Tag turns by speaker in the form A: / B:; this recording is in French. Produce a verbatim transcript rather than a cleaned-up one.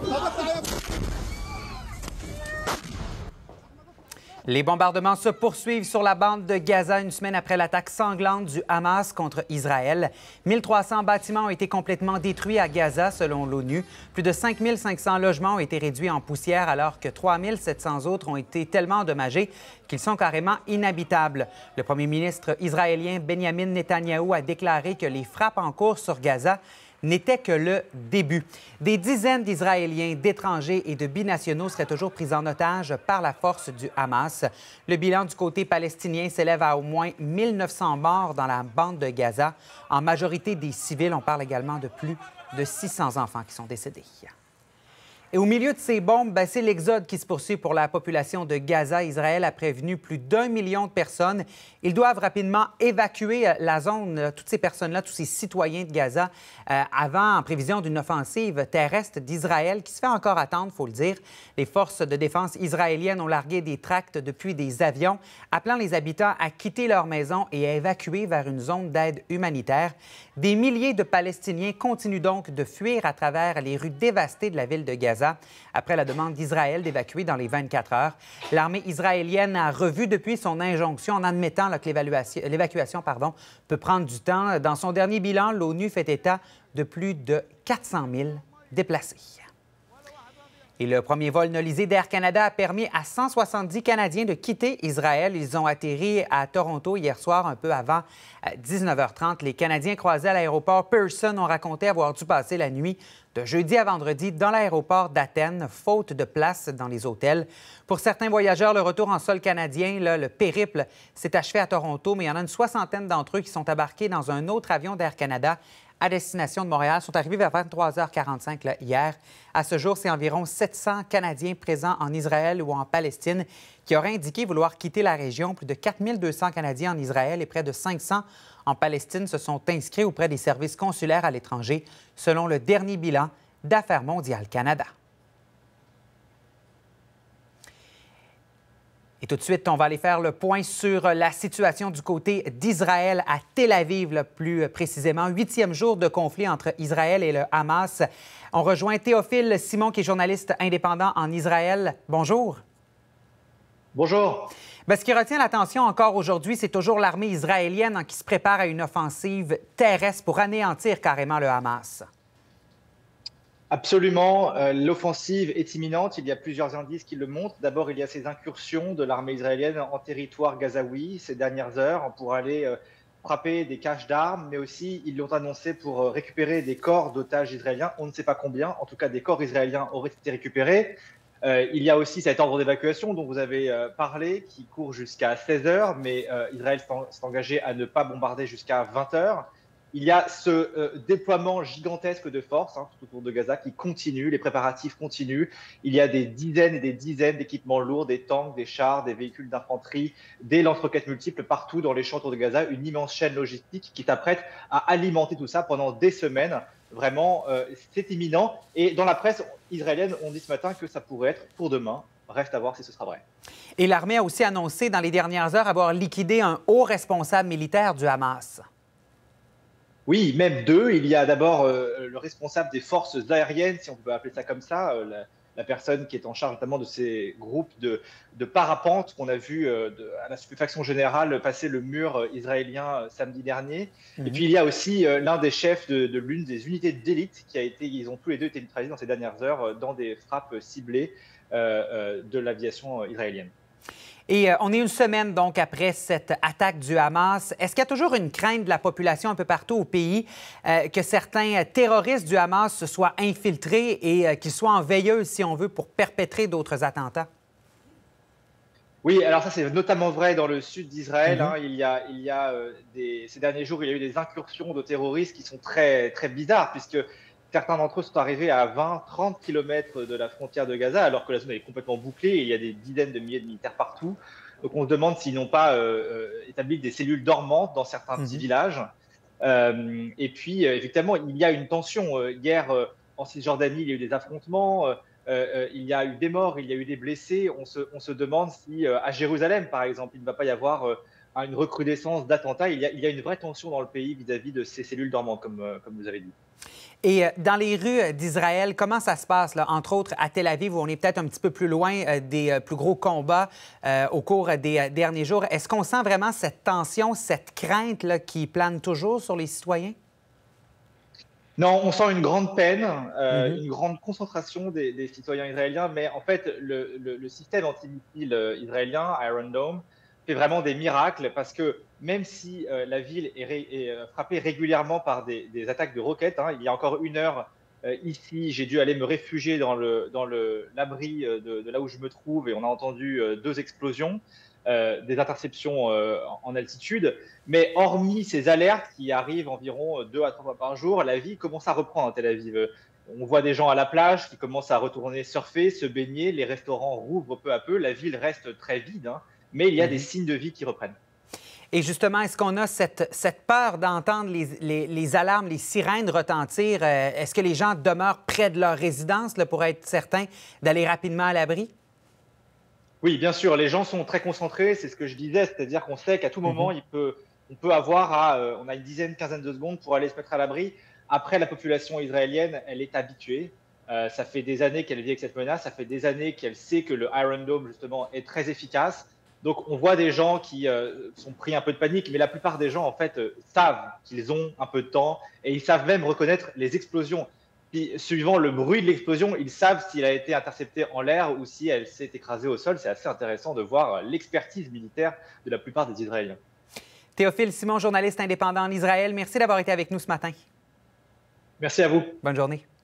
A: Les bombardements se poursuivent sur la bande de Gaza une semaine après l'attaque sanglante du Hamas contre Israël. mille trois cents bâtiments ont été complètement détruits à Gaza, selon l'ONU. Plus de cinq mille cinq cents logements ont été réduits en poussière, alors que trois mille sept cents autres ont été tellement endommagés qu'ils sont carrément inhabitables. Le premier ministre israélien Benjamin Netanyahou a déclaré que les frappes en cours sur Gaza n'était que le début. Des dizaines d'Israéliens, d'étrangers et de binationaux seraient toujours pris en otage par la force du Hamas. Le bilan du côté palestinien s'élève à au moins mille neuf cents morts dans la bande de Gaza. En majorité des civils, on parle également de plus de six cents enfants qui sont décédés. Et au milieu de ces bombes, ben, c'est l'exode qui se poursuit pour la population de Gaza. Israël a prévenu plus d'un million de personnes. Ils doivent rapidement évacuer la zone, toutes ces personnes-là, tous ces citoyens de Gaza, euh, avant, en prévision d'une offensive terrestre d'Israël qui se fait encore attendre, il faut le dire. Les forces de défense israéliennes ont largué des tracts depuis des avions, appelant les habitants à quitter leur maison et à évacuer vers une zone d'aide humanitaire. Des milliers de Palestiniens continuent donc de fuir à travers les rues dévastées de la ville de Gaza après la demande d'Israël d'évacuer dans les vingt-quatre heures. L'armée israélienne a revu depuis son injonction en admettant là, que l'évacuation pardon, peut prendre du temps. Dans son dernier bilan, l'ONU fait état de plus de quatre cent mille déplacés. Et le premier vol nolisé d'Air Canada a permis à cent soixante-dix Canadiens de quitter Israël. Ils ont atterri à Toronto hier soir, un peu avant dix-neuf heures trente. Les Canadiens croisés à l'aéroport Pearson ont raconté avoir dû passer la nuit de jeudi à vendredi dans l'aéroport d'Athènes, faute de place dans les hôtels. Pour certains voyageurs, le retour en sol canadien, là, le périple, s'est achevé à Toronto, mais il y en a une soixantaine d'entre eux qui sont embarqués dans un autre avion d'Air Canada à destination de Montréal, sont arrivés vers vingt-trois heures quarante-cinq là, hier. À ce jour, c'est environ sept cents Canadiens présents en Israël ou en Palestine qui auraient indiqué vouloir quitter la région. Plus de quatre mille deux cents Canadiens en Israël et près de cinq cents en Palestine se sont inscrits auprès des services consulaires à l'étranger, selon le dernier bilan d'Affaires mondiales Canada. Et tout de suite, on va aller faire le point sur la situation du côté d'Israël à Tel Aviv, là, plus précisément. Huitième jour de conflit entre Israël et le Hamas. On rejoint Théophile Simon, qui est journaliste indépendant en Israël. Bonjour.
B: Bonjour.
A: Bien, ce qui retient l'attention encore aujourd'hui, c'est toujours l'armée israélienne hein, qui se prépare à une offensive terrestre pour anéantir carrément le Hamas.
B: Absolument. Euh, l'offensive est imminente. Il y a plusieurs indices qui le montrent. D'abord, il y a ces incursions de l'armée israélienne en territoire gazaoui ces dernières heures pour aller euh, frapper des caches d'armes, mais aussi, ils l'ont annoncé, pour euh, récupérer des corps d'otages israéliens. On ne sait pas combien. En tout cas, des corps israéliens auraient été récupérés. Euh, il y a aussi cet ordre d'évacuation dont vous avez euh, parlé, qui court jusqu'à seize heures, mais euh, Israël s'est engagé à ne pas bombarder jusqu'à vingt heures. Il y a ce euh, déploiement gigantesque de forces hein, tout autour de Gaza qui continue, les préparatifs continuent. Il y a des dizaines et des dizaines d'équipements lourds, des tanks, des chars, des véhicules d'infanterie, des lance-roquettes multiples partout dans les champs autour de Gaza, une immense chaîne logistique qui s'apprête à alimenter tout ça pendant des semaines. Vraiment, euh, c'est imminent. Et dans la presse israélienne, on dit ce matin que ça pourrait être pour demain. Reste à voir si ce sera vrai.
A: Et l'armée a aussi annoncé dans les dernières heures avoir liquidé un haut responsable militaire du Hamas.
B: Oui, même deux. Il y a d'abord euh, le responsable des forces aériennes, si on peut appeler ça comme ça, euh, la, la personne qui est en charge notamment de ces groupes de, de parapentes qu'on a vu euh, de, à la stupéfaction générale passer le mur euh, israélien euh, samedi dernier. Mm-hmm. Et puis il y a aussi euh, l'un des chefs de, de l'une des unités d'élite qui a été, ils ont tous les deux été neutralisés dans ces dernières heures euh, dans des frappes ciblées euh, euh, de l'aviation israélienne.
A: Et euh, on est une semaine donc après cette attaque du Hamas. Est-ce qu'il y a toujours une crainte de la population un peu partout au pays euh, que certains terroristes du Hamas se soient infiltrés et euh, qu'ils soient en veilleuse, si on veut, pour perpétrer d'autres attentats?
B: Oui, alors ça c'est notamment vrai dans le sud d'Israël. Mm-hmm. hein. Il y a, il y a euh, des, ces derniers jours, il y a eu des incursions de terroristes qui sont très, très bizarres, puisque certains d'entre eux sont arrivés à vingt, trente kilomètres de la frontière de Gaza, alors que la zone est complètement bouclée et il y a des dizaines de milliers de militaires partout. Donc on se demande s'ils n'ont pas euh, établi des cellules dormantes dans certains petits mmh. villages. Euh, et puis, euh, effectivement, il y a une tension. Euh, hier, euh, en Cisjordanie, il y a eu des affrontements, euh, euh, il y a eu des morts, il y a eu des blessés. On se, on se demande si, euh, à Jérusalem, par exemple, il ne va pas y avoir euh, une recrudescence d'attentats. Il y a, il y a une vraie tension dans le pays vis-à-vis de ces cellules dormantes, comme, euh, comme vous avez dit.
A: Et euh, dans les rues d'Israël, comment ça se passe, là? Entre autres à Tel Aviv, où on est peut-être un petit peu plus loin euh, des euh, plus gros combats euh, au cours des euh, derniers jours. Est-ce qu'on sent vraiment cette tension, cette crainte là, qui plane toujours sur les citoyens?
B: Non, on sent une grande peine, euh,
A: Mm-hmm.
B: une grande concentration des, des citoyens israéliens, mais en fait, le, le, le système antimissile euh, israélien, Iron Dome, fait vraiment des miracles parce que même si euh, la ville est, ré, est euh, frappée régulièrement par des, des attaques de roquettes, hein, il y a encore une heure euh, ici, j'ai dû aller me réfugier dans le dans le l'abri de, de là où je me trouve et on a entendu euh, deux explosions, euh, des interceptions euh, en altitude. Mais hormis ces alertes qui arrivent environ deux à trois fois par jour, la vie commence à reprendre à Tel Aviv. On voit des gens à la plage qui commencent à retourner surfer, se baigner, les restaurants rouvrent peu à peu, la ville reste très vide, hein, mais il y a des
A: Mm-hmm.
B: signes de vie qui reprennent.
A: Et justement, est-ce qu'on a cette, cette peur d'entendre les, les, les alarmes, les sirènes retentir? Euh, est-ce que les gens demeurent près de leur résidence là, pour être certains d'aller rapidement à l'abri?
B: Oui, bien sûr, les gens sont très concentrés, c'est ce que je disais, c'est-à-dire qu'on sait qu'à tout moment,
A: Mm-hmm.
B: il peut, on peut avoir à, euh, on a une dizaine, quinzaine de secondes pour aller se mettre à l'abri. Après, la population israélienne, elle est habituée. Euh, ça fait des années qu'elle vit avec cette menace, ça fait des années qu'elle sait que le Iron Dome, justement, est très efficace. Donc, on voit des gens qui euh, sont pris un peu de panique, mais la plupart des gens, en fait, euh, savent qu'ils ont un peu de temps et ils savent même reconnaître les explosions. Puis, suivant le bruit de l'explosion, ils savent s'il a été intercepté en l'air ou si elle s'est écrasée au sol. C'est assez intéressant de voir l'expertise militaire de la plupart des Israéliens.
A: Théophile Simon, journaliste indépendant en Israël, merci d'avoir été avec nous ce matin.
B: Merci à vous.
A: Bonne journée.